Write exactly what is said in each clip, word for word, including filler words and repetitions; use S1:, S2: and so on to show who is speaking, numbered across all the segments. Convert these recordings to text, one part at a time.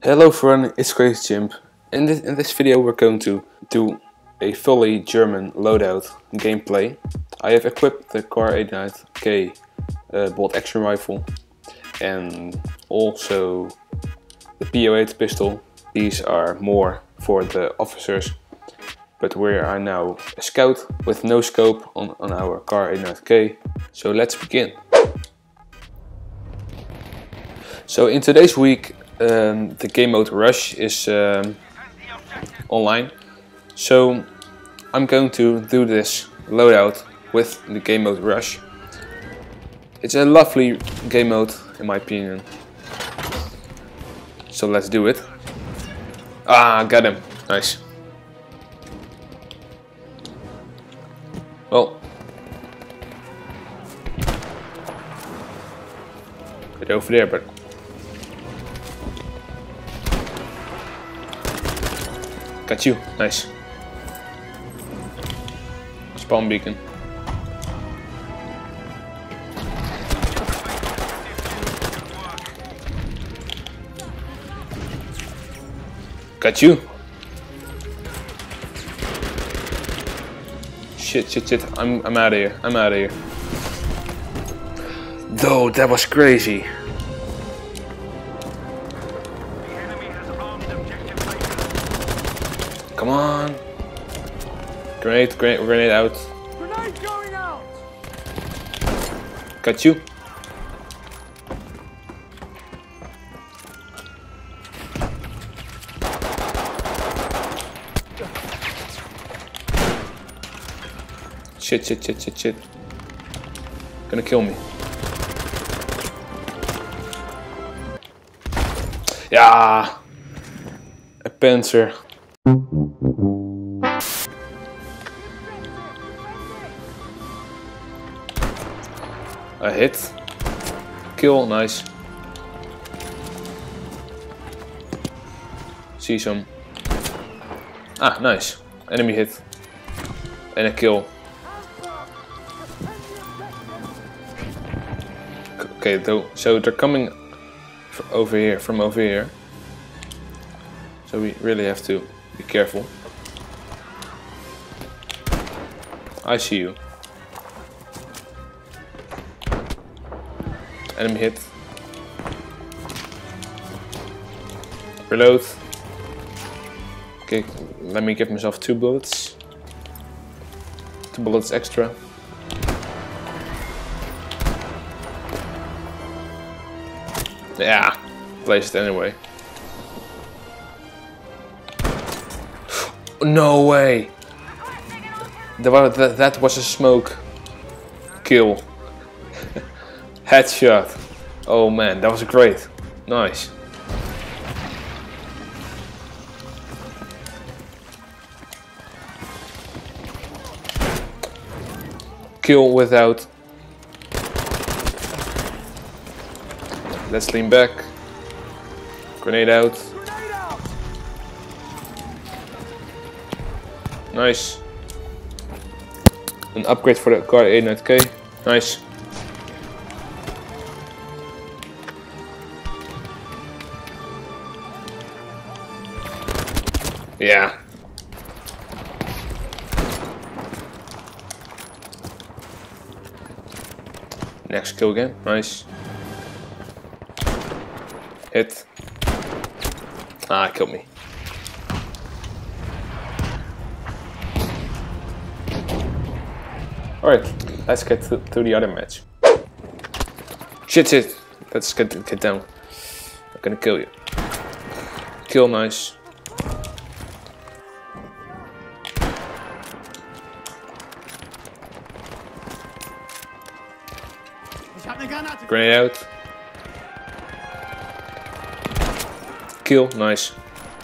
S1: Hello everyone, it's Crazy Chimp. In this, in this video we're going to do a fully German loadout gameplay. I have equipped the Kar eighty-nine K uh, bolt action rifle and also the P O eight pistol. These are more for the officers, but we are now a scout with no scope on, on our Kar eighty-nine K. So let's begin. So in today's week Um, the game mode Rush is um, online, so I'm going to do this loadout with the game mode Rush. It's a lovely game mode in my opinion, so let's do it. Ah, got him, nice. Well, get over there, but got you, nice. Spawn beacon. Got you. Shit, shit, shit. I'm I'm out of here. I'm out of here. Though that was crazy. Come on! Grenade, grenade, grenade out. Grenade going out. Got you. Shit, shit, shit, shit, shit. Gonna kill me. Yeah! A Panzer. A hit. Kill, nice. See some. Ah, nice. Enemy hit. And a kill. Okay, though, so they're coming over here, from over here. So we really have to be careful. I see you. Enemy hit. Reload. Okay, let me give myself two bullets. Two bullets extra. Yeah, placed it anyway. No way! That, that, that was a smoke kill. Headshot. Oh man, that was great. Nice. Kill without. Let's lean back. Grenade out. Nice. An upgrade for the Kar eighty-nine K. Nice. Yeah. Next kill again. Nice. Hit. Ah, killed me. Alright, let's get to, to the other match. Shit, shit. Let's get, get down. I'm gonna kill you. Kill, nice. Grenade out. Kill, nice.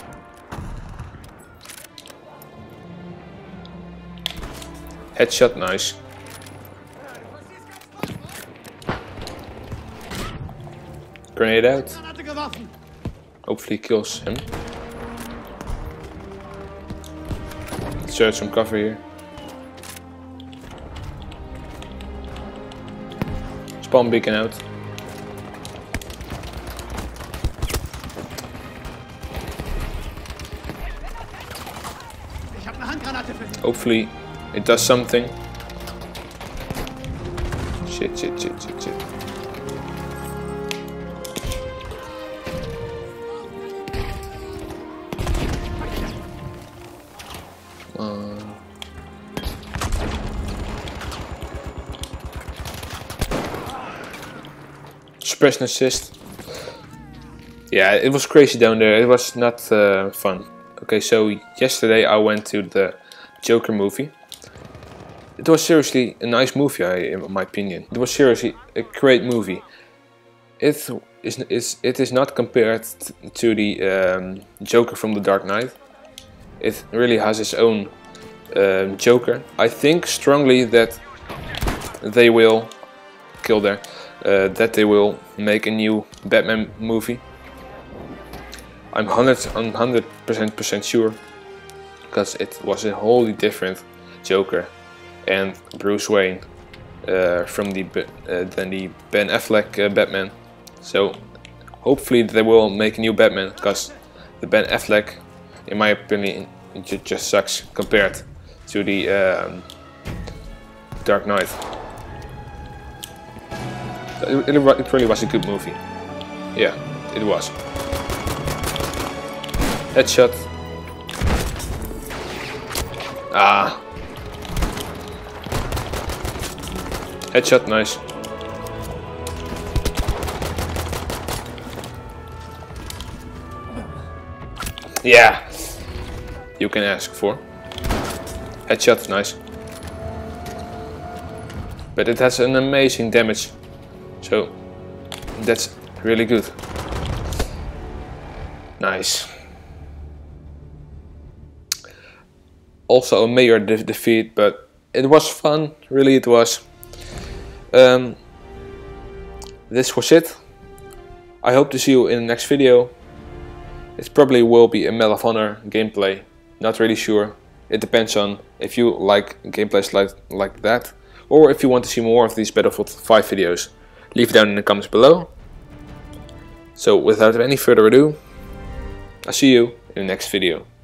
S1: Headshot, nice. Grenade out. Hopefully kills him. Search some cover here. Spawn beacon out. Hopefully it does something. Shit, shit, shit, shit, shit. Uh, suppression assist. Yeah, it was crazy down there. It was not uh, fun. Okay, so yesterday I went to the Joker movie. It was seriously a nice movie, I, in my opinion. It was seriously a great movie. It is, is, it is not compared to the um, Joker from The Dark Knight. It really has its own uh, Joker. I think strongly that they will kill there. Uh, that they will make a new Batman movie. I'm one hundred percent sure, because it was a wholly different Joker and Bruce Wayne uh, from the uh, than the Ben Affleck uh, Batman. So hopefully they will make a new Batman, because the Ben Affleck, in my opinion, it just sucks compared to the um, Dark Knight. It, it really was a good movie. Yeah, it was. Headshot. Ah. Headshot, nice. Yeah. You can ask for. Headshot, nice. But it has an amazing damage. So that's really good. Nice. Also a major de defeat, but it was fun, really it was. Um, this was it. I hope to see you in the next video. It probably will be a Medal of Honor gameplay, not really sure. It depends on if you like gameplays like, like that, or if you want to see more of these Battlefield five videos. Leave it down in the comments below. So without any further ado, I'll see you in the next video.